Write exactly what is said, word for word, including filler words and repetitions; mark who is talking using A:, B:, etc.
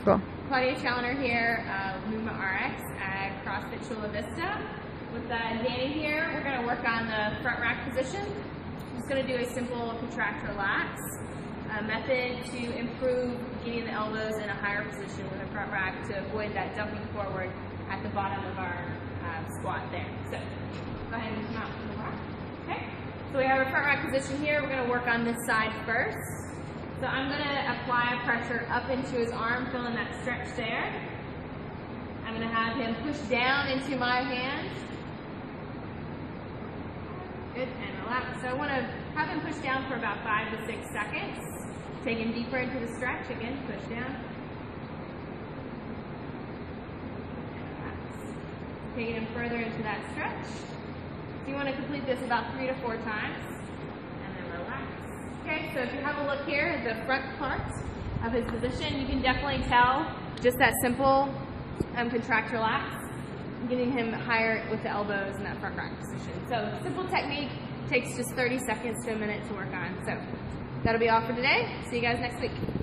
A: Cool.
B: Claudia Chaloner here, uh, Movement R X at CrossFit Chula Vista. With uh, Danny here, we're going to work on the front rack position. I'm just going to do a simple contract relax uh, method to improve getting the elbows in a higher position with a front rack to avoid that dumping forward at the bottom of our uh, squat there. So go ahead and come out from the rack. Okay. So we have our front rack position here. We're going to work on this side first. So I'm going to apply pressure up into his arm, feeling that stretch there. I'm going to have him push down into my hand. Good, and relax. So I want to have him push down for about five to six seconds. Take him deeper into the stretch. Again, push down. And relax. Taking him further into that stretch. So you want to complete this about three to four times. And then relax. Okay, so if you have a look here at the front part of his position, you can definitely tell just that simple um, contract relax, getting him higher with the elbows in that front rack position. So simple technique, takes just thirty seconds to a minute to work on. So that'll be all for today. See you guys next week.